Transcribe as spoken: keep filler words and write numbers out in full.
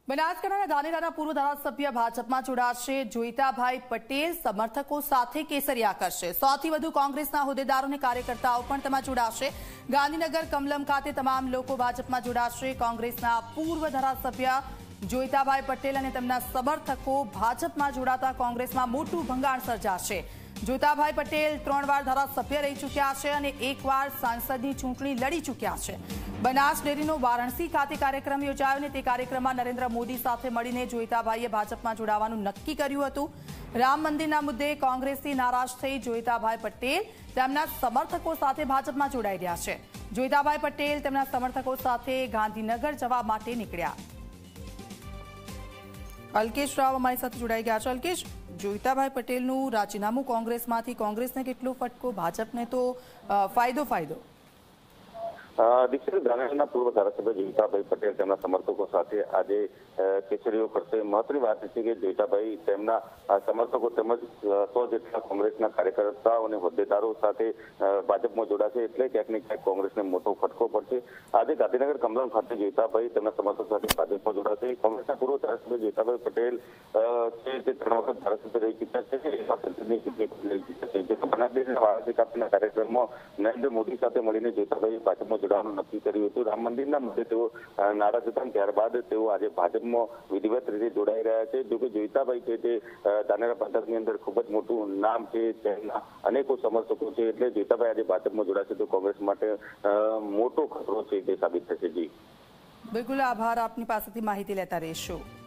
બનાસકાંઠાના ધાનેરાના પૂર્વ ધારાસભ્ય ભાજપમાં જોડાશે। જોઈતાભાઈ પટેલ સમર્થકો સાથે કેસરિયા કરશે। સૌથી વધુ કોંગ્રેસના હોદ્દેદારો અને કાર્યકર્તાઓ પણ તેમાં જોડાશે। ગાંધીનગર કમલમ ખાતે તમામ લોકો ભાજપમાં જોડાશે। કોંગ્રેસના પૂર્વ ધારાસભ્ય જોઈતાભાઈ પટેલ અને તેમના સમર્થકો ભાજપમાં જોડાતા કોંગ્રેસમાં મોટું ભંગાણ સર્જાશે। જોઈતાભાઈ પટેલ ત્રણ વાર ધારાસભ્ય રહી ચૂક્યા છે અને એકવાર સાંસદની ચૂંટણી લડી ચૂક્યા છે। બનાસ ડેરીનો વારાણસી ખાતે કાર્યક્રમ યોજાયો અને તે કાર્યક્રમમાં નરેન્દ્ર મોદી સાથે મળીને જોઈતાભાઈએ ભાજપમાં જોડાવાનું નક્કી કર્યું હતું। રામ મંદિરના મુદ્દે કોંગ્રેસથી નારાજ થઈ જોઈતાભાઈ પટેલ તેમના સમર્થકો સાથે ભાજપમાં જોડાઈ રહ્યા છે। જોઈતાભાઈ પટેલ તેમના સમર્થકો સાથે ગાંધીનગર જવા માટે નીકળ્યા। અલ્કેશ રાવ અમારી સાથે જોડાઈ ગયા છે। અલ્કેશ, જોઈતાભાઈ પટેલનું રાજીનામું કોંગ્રેસમાંથી કોંગ્રેસને કેટલો ફટકો, ભાજપને તો ફાયદો ફાયદો દીક્ષિત ધાનેરાના પૂર્વ ધારાસભ્ય જોઈતાભાઈ પટેલ તેમના સમર્થકો સાથે આજે કેસરીઓ કરશે। મહત્વની વાત છે કે જોઈતાભાઈ તેમના સમર્થકો તેમજ સો જેટલા કોંગ્રેસના કાર્યકર્તાઓ અને હોદ્દેદારો સાથે ભાજપમાં જોડાશે, એટલે ક્યાંક ને ક્યાંક કોંગ્રેસને મોટો ફટકો પડશે। આજે ગાંધીનગર કમલમ ખાતે જોઈતાભાઈ તેમના સમર્થકો સાથે ભાજપમાં જોડાશે। કોંગ્રેસના પૂર્વ ધારાસભ્ય જોઈતાભાઈ પટેલ છે તે ત્રણ વખત ધારાસભ્ય રહી ચૂક્યા છે। કાર્યક્રમમાં નરેન્દ્ર મોદી સાથે મળીને જોઈતાભાઈ ભાજપમાં જોડાવાનું નક્કી કર્યું હતું। રામ મંદિરના મુદ્દે તેઓ નારાજ હતા, ત્યારબાદ તેઓ આજે ભાજપમાં વિધિવત રીતે જોડાઈ રહ્યા છે। જોકે જોઈતાભાઈ છે તે ધાનેરા પંથકની અંદર ખૂબ જ મોટું નામ છે, તેમના અનેકો સમર્થકો છે, એટલે જોઈતાભાઈ આજે ભાજપમાં જોડાશે તો કોંગ્રેસ માટે મોટો ખતરો છે તે સાબિત થશે। જી બિલકુલ, આભાર, આપની પાસેથી માહિતી લેતા રહીશું।